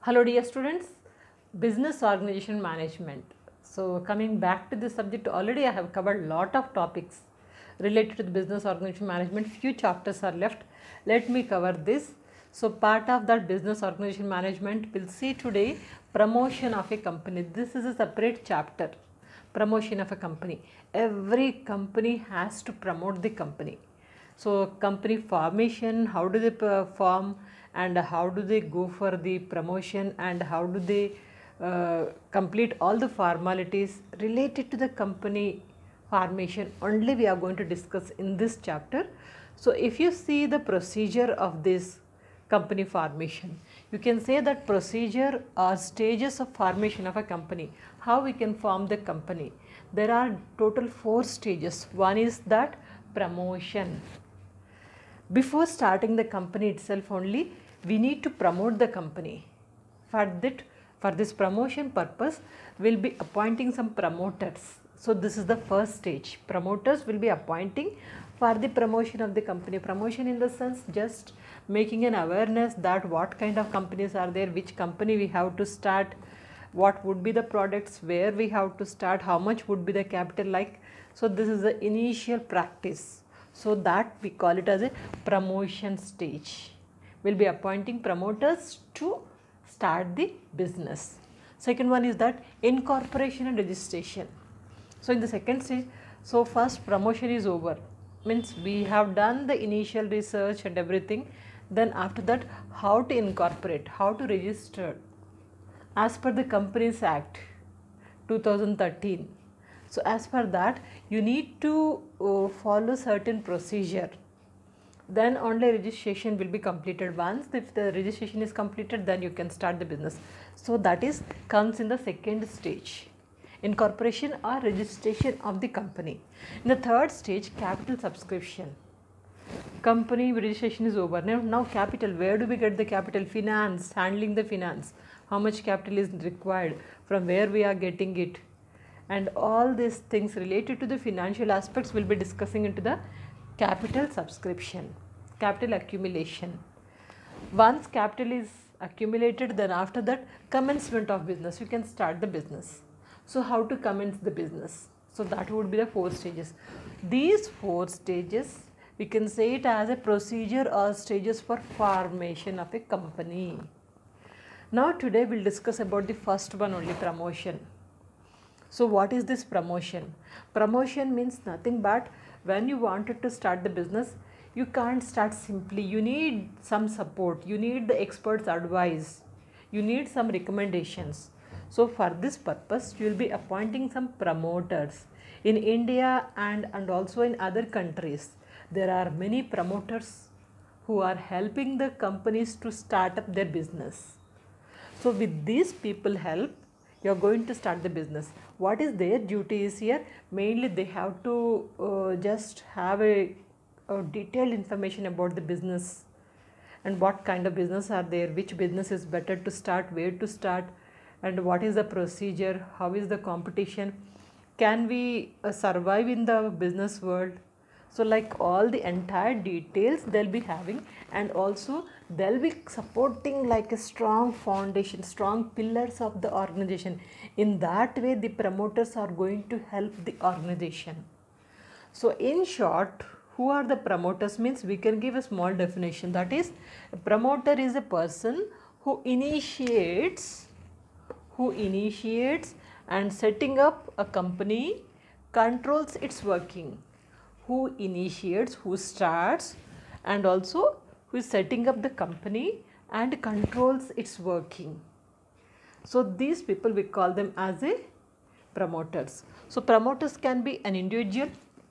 Hello dear students, business organization management. So coming back to this subject, already I have covered lot of topics related to the business organization management. Few chapters are left. Let me cover this. So part of that business organization management, we'll see today promotion of a company. This is a separate chapter. Promotion of a company. Every company has to promote the company. So company formation, how do they form and how do they go for the promotion and how do they complete all the formalities related to the company formation only we are going to discuss in this chapter. So if you see the procedure of this company formation, you can say that procedure or stages of formation of a company, how we can form the company. There are total 4 stages. One is that promotion. Before starting the company itself only, we need to promote the company. For this promotion purpose, we will be appointing some promoters. So this is the first stage. Promoters will be appointing for the promotion of the company. Promotion in the sense just making an awareness that what kind of companies are there, which company we have to start, what would be the products, where we have to start, how much would be the capital like. So this is the initial practice. So that we call it as a promotion stage. We will be appointing promoters to start the business. Second one is that incorporation and registration. So in the second stage, so first promotion is over, means we have done the initial research and everything. Then after that, how to incorporate, how to register as per the Companies Act 2013. So as per that, you need to follow certain procedure. Then only registration will be completed. Once if the registration is completed, then you can start the business. So that is comes in the second stage, incorporation or registration of the company. In the third stage, capital subscription. Company registration is over. Now capital, where do we get the capital? Finance, handling the finance. How much capital is required, from where we are getting it, and all these things related to the financial aspects will be discussing into the capital subscription, capital accumulation. Once capital is accumulated, then after that commencement of business, you can start the business. So how to commence the business? So that would be the 4 stages. These 4 stages, we can say it as a procedure or stages for formation of a company. Now today we'll discuss about the first one only, promotion. So what is this promotion? Promotion means nothing but when you wanted to start the business, you can't start simply. You need some support, you need the experts' advice, you need some recommendations. So for this purpose, you will be appointing some promoters. In India and also in other countries, there are many promoters who are helping the companies to start up their business. So with these people help, you are going to start the business. What is their duty is here? Mainly they have to just have a detailed information about the business and what kind of business are there, which business is better to start, where to start, and what is the procedure, how is the competition, can we survive in the business world. So like all the entire details they'll be having, and also they'll be supporting like a strong foundation, strong pillars of the organization. In that way, the promoters are going to help the organization. So in short, who are the promoters means we can give a small definition. That is, a promoter is a person who initiates and setting up a company, controls its working. Who initiates, who starts, and also who is setting up the company and controls its working. So these people, we call them as a promoters. So promoters can be an individual.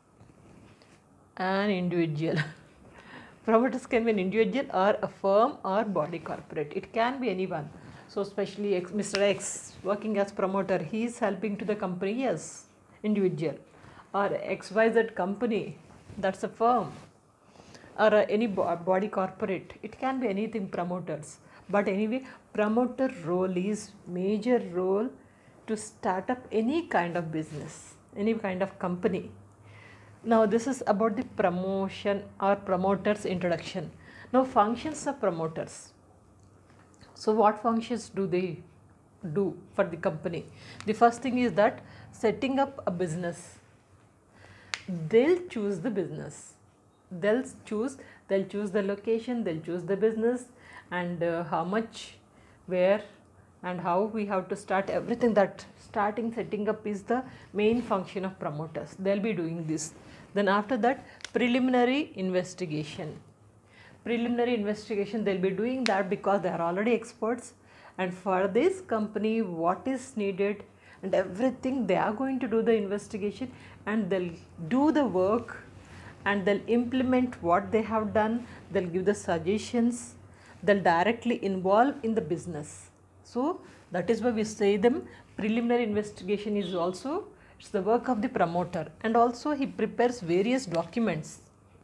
Promoters can be an individual or a firm or body corporate. It can be anyone. So especially Mr. X working as promoter, he is helping to the company, yes, individual. Or XYZ company, that's a firm, or any body corporate. It can be anything, promoters. But anyway, promoter role is major role to start up any kind of business, any kind of company. Now this is about the promotion or promoters introduction. Now functions of promoters. So what functions do they do for the company? The first thing is that setting up a business. They'll choose the business, they'll choose the location, they'll choose the business, and how much, where, and how we have to start everything. That starting setting up is the main function of promoters. They'll be doing this. Then after that, preliminary investigation they'll be doing that, because they are already experts, and for this company what is needed and everything, they are going to do the investigation, and they'll do the work, and they'll implement what they have done, they'll give the suggestions, they'll directly involve in the business. So that is why we say them preliminary investigation is also, it's the work of the promoter. And also he prepares various documents.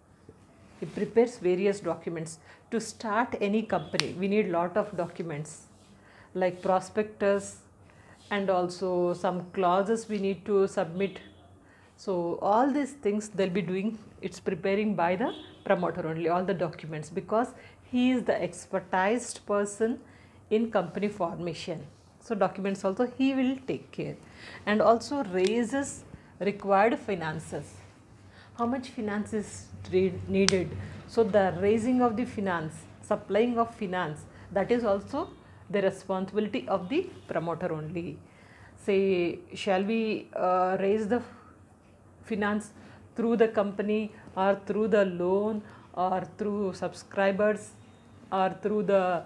To start any company. We need lot of documents like prospectus, and also some clauses we need to submit. So all these things they'll be doing, it's preparing by the promoter only, all the documents, because he is the expertised person in company formation. So documents also he will take care, and also raises required finances. How much finance is needed? So the raising of the finance, supplying of finance, that is also the responsibility of the promoter only. Say, shall we raise the finance through the company, or through the loan, or through subscribers, or through the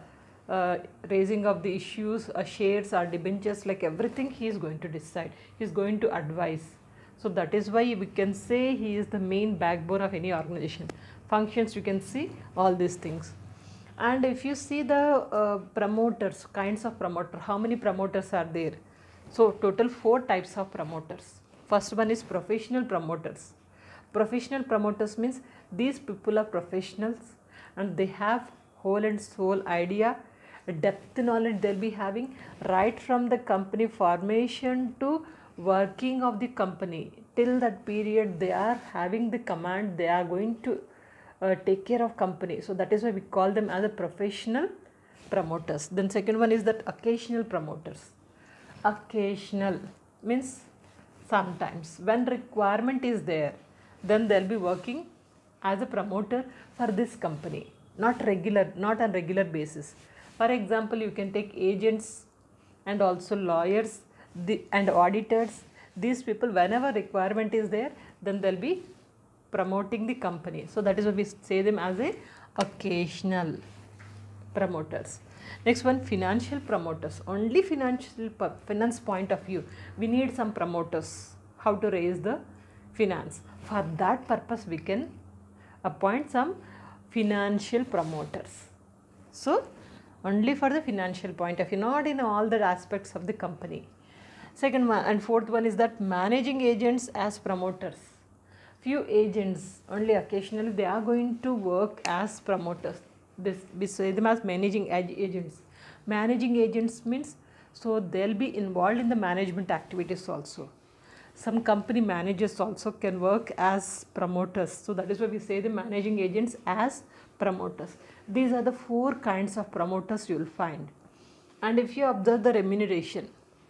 raising of the issues, shares or debentures, like everything he is going to decide, he is going to advise. So that is why we can say he is the main backbone of any organization. Functions, you can see all these things. And if you see the promoters, kinds of promoter, how many promoters are there? So total 4 types of promoters. First one is professional promoters. Professional promoters means these people are professionals, and they have whole and soul idea, depth knowledge they'll be having right from the company formation to working of the company. Till that period they are having the command, they are going to take care of company. So that is why we call them as a professional promoters. Then second one is that occasional promoters. Occasional means sometimes when requirement is there, then they'll be working as a promoter for this company, not on regular basis. For example, you can take agents and also lawyers and auditors. These people, whenever requirement is there, then they'll be promoting the company. So that is why we say them as a occasional promoters. Next one, financial promoters. Only finance point of view, we need some promoters, how to raise the finance. For that purpose we can appoint some financial promoters. So only for the financial point of view, not in all the aspects of the company. Second one and fourth one is that managing agents as promoters. Few agents only occasionally they are going to work as promoters. This we say them as managing agents. Managing agents means, so they'll be involved in the management activities also. Some company managers also can work as promoters. So that is why we say the managing agents as promoters. These are the 4 kinds of promoters you will find. And if you observe the remuneration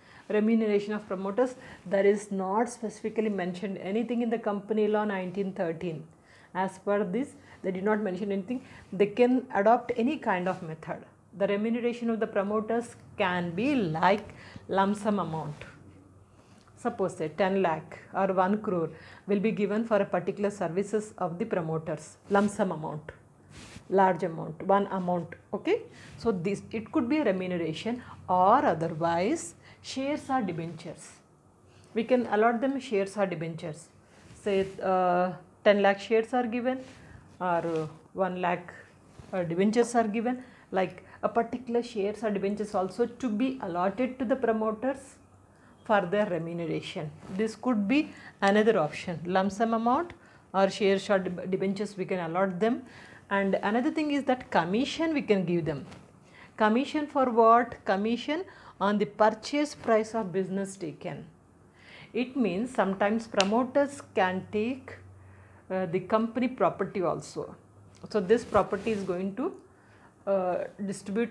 of promoters, there is not specifically mentioned anything in the company law 1913. As per this, they did not mention anything. They can adopt any kind of method. The remuneration of the promoters can be like lump sum amount. Suppose say 10 lakh or 1 crore will be given for a particular services of the promoters. Lump sum amount, large amount, one amount. Okay. So this, it could be a remuneration, or otherwise shares or debentures. We can allot them shares or debentures. Say 10 lakh shares are given, or 1 lakh debentures are given. Like a particular shares or debentures also to be allotted to the promoters for their remuneration. This could be another option. Lump sum amount or shares or debentures we can allot them. And another thing is that commission we can give them. Commission for what? Commission on the purchase price of business taken. It means sometimes promoters can take the company property also. So this property is going to distribute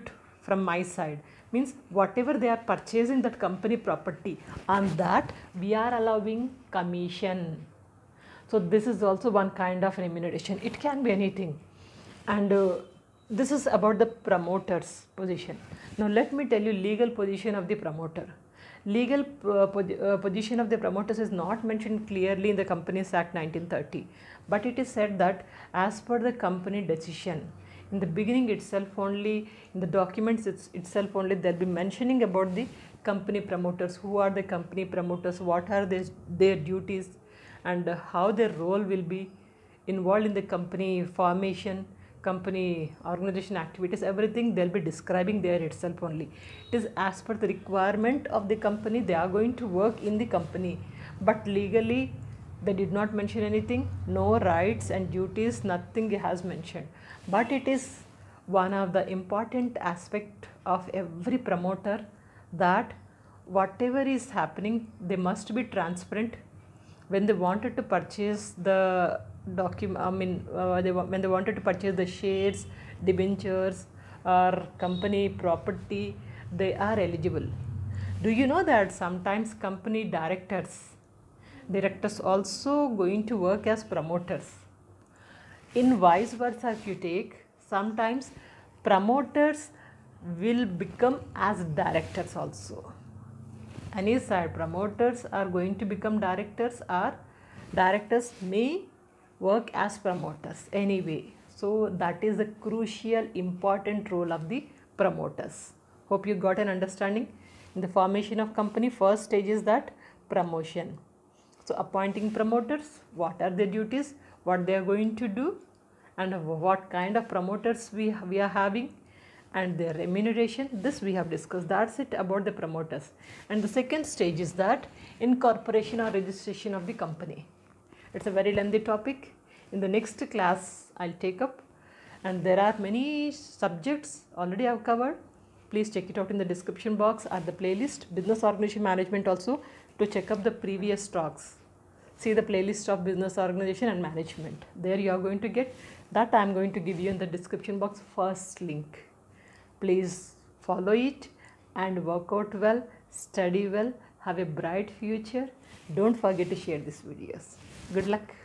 from my side. Means whatever they are purchasing that company property, on that we are allowing commission. So this is also one kind of remuneration. It can be anything. And this is about the promoter's position. Now let me tell you legal position of the promoter. Legal position of the promoters is not mentioned clearly in the Companies Act 1930, but it is said that as per the company decision, in the beginning itself only, in the documents itself only, they'll be mentioning about the company promoters, who are the company promoters, what are their duties, and how their role will be involved in the company formation, company organization activities, everything they'll be describing there itself only. It is as per the requirement of the company, they are going to work in the company, but legally they did not mention anything, no rights and duties, nothing has mentioned. But it is one of the important aspect of every promoter, that whatever is happening, they must be transparent. When they wanted to purchase the when they wanted to purchase the shares, debentures or company property, they are eligible. Do you know that sometimes company directors also going to work as promoters? In vice versa, if you take, sometimes promoters will become as directors also. Any side promoters are going to become directors, or directors may work as promoters anyway. So that is a crucial important role of the promoters. Hope you got an understanding. In the formation of company, first stage is that promotion. So appointing promoters, what are their duties, what they are going to do, and what kind of promoters we are having, and their remuneration, this we have discussed. That's it about the promoters. And the second stage is that incorporation or registration of the company. It's a very lengthy topic. In the next class I'll take up, and there are many subjects already I've covered. Please check it out in the description box or the playlist, Business Organization Management, also to check up the previous talks. See the playlist of Business Organization and Management. There you are going to get that. I'm going to give you in the description box first link. Please follow it and work out well, study well, have a bright future. Don't forget to share these videos. Good luck.